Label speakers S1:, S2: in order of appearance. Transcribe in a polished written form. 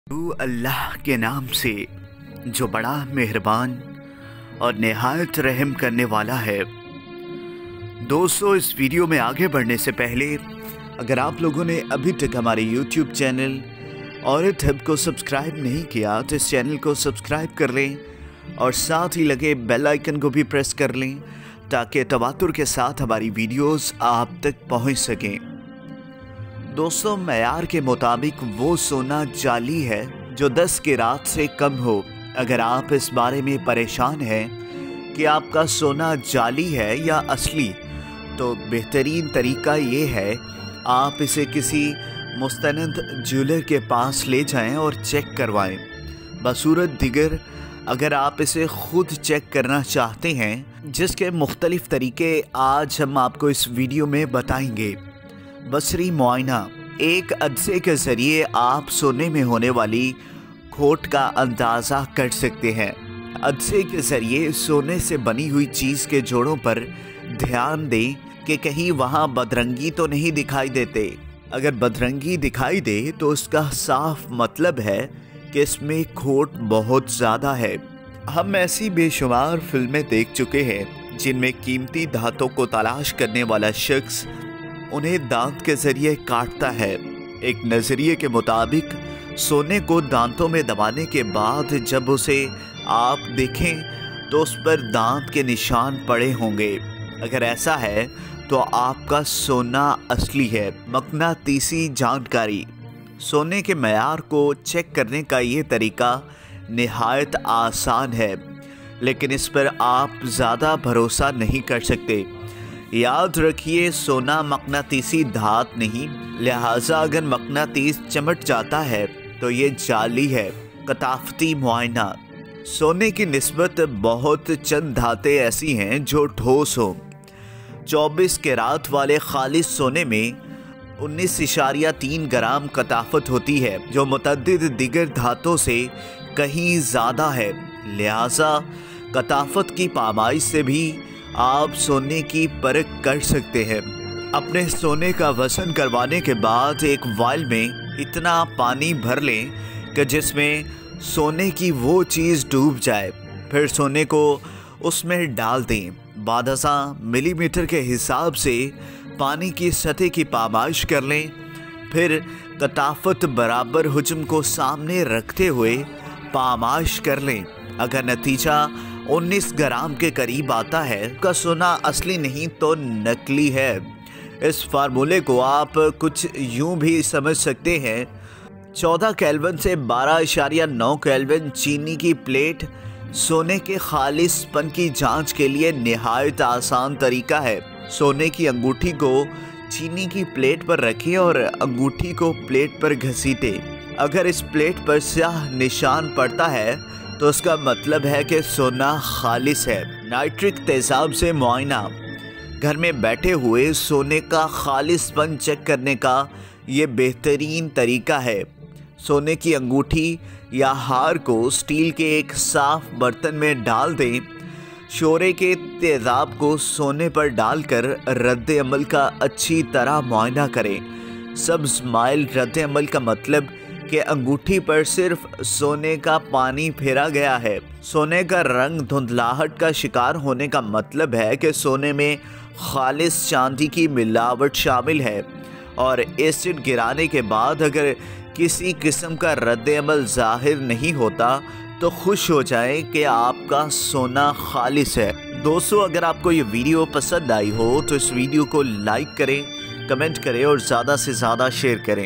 S1: तू अल्लाह के नाम से जो बड़ा मेहरबान और निहायत रहम करने वाला है। दोस्तों, इस वीडियो में आगे बढ़ने से पहले अगर आप लोगों ने अभी तक हमारे YouTube चैनल औरत हब को सब्सक्राइब नहीं किया तो इस चैनल को सब्सक्राइब कर लें और साथ ही लगे बेल आइकन को भी प्रेस कर लें ताकि तवातुर के साथ हमारी वीडियोस आप तक पहुंच सकें। दोस्तों, मयार के मुताबिक वो सोना जाली है जो 10 किरात से कम हो। अगर आप इस बारे में परेशान हैं कि आपका सोना जाली है या असली, तो बेहतरीन तरीका ये है आप इसे किसी मुस्तनद ज्वेलर के पास ले जाएं और चेक करवाएं। बसूरत दिगर अगर आप इसे खुद चेक करना चाहते हैं, जिसके मुख्तलिफ तरीके आज हम आपको इस वीडियो में बताएंगे। बसरी मुआयना, एक अदसे के ज़रिए आप सोने में होने वाली खोट का अंदाज़ा कर सकते हैं। अदसे के ज़रिए सोने से बनी हुई चीज़ के जोड़ों पर ध्यान दें कि कहीं वहाँ बदरंगी तो नहीं दिखाई देते। अगर बदरंगी दिखाई दे तो उसका साफ मतलब है कि इसमें खोट बहुत ज़्यादा है। हम ऐसी बेशुमार फिल्में देख चुके हैं जिनमें कीमती धातों को तलाश करने वाला शख्स उन्हें दांत के ज़रिए काटता है। एक नज़रिए के मुताबिक सोने को दांतों में दबाने के बाद जब उसे आप देखें तो उस पर दांत के निशान पड़े होंगे। अगर ऐसा है तो आपका सोना असली है। मकनातीसी जानकारी, सोने के मयार को चेक करने का ये तरीका निहायत आसान है, लेकिन इस पर आप ज़्यादा भरोसा नहीं कर सकते। याद रखिए, सोना मकनातीसी धात नहीं, लिहाजा अगर मकनातीस चमट जाता है तो ये जाली है। कताफती मुआयना, सोने की निस्बत बहुत चंद धातें ऐसी हैं जो ठोस हों। 24 किरात वाले खालिस सोने में 19.3 ग्राम कताफत होती है, जो मुतअद्दिद दिगर धातों से कहीं ज़्यादा है। लिहाजा कताफत की पामाइश से भी आप सोने की परख कर सकते हैं। अपने सोने का वज़न करवाने के बाद एक वाइल में इतना पानी भर लें कि जिसमें सोने की वो चीज़ डूब जाए। फिर सोने को उसमें डाल दें। बादशा मिलीमीटर के हिसाब से पानी की सतह की पामाइश कर लें। फिर कताफत बराबर हुज्म को सामने रखते हुए पामाइश कर लें। अगर नतीजा 19 ग्राम के करीब आता है का सोना असली नहीं तो नकली है। इस फार्मूले को आप कुछ यूं भी समझ सकते हैं। 14 केल्विन से 12.9 केल्विन चीनी की प्लेट सोने के खालिसपन की जांच के लिए निहायत आसान तरीका है। सोने की अंगूठी को चीनी की प्लेट पर रखें और अंगूठी को प्लेट पर घसीटें। अगर इस प्लेट पर स्याह निशान पड़ता है तो उसका मतलब है कि सोना खालिस है। नाइट्रिक तेजाब से मुआयना, घर में बैठे हुए सोने का खालिसपन चेक करने का ये बेहतरीन तरीका है। सोने की अंगूठी या हार को स्टील के एक साफ बर्तन में डाल दें। शोरे के तेजाब को सोने पर डालकर रद्द अमल का अच्छी तरह मुआयना करें। सब्ज़ माइल रद्द अमल का मतलब कि अंगूठी पर सिर्फ सोने का पानी फेरा गया है। सोने का रंग धुंधलाहट का शिकार होने का मतलब है कि सोने में खालिस चांदी की मिलावट शामिल है। और एसिड गिराने के बाद अगर किसी किस्म का रद्द अमल ज़ाहिर नहीं होता तो खुश हो जाएं कि आपका सोना खालिस है। दोस्तों, अगर आपको ये वीडियो पसंद आई हो तो इस वीडियो को लाइक करें, कमेंट करें और ज़्यादा से ज़्यादा शेयर करें।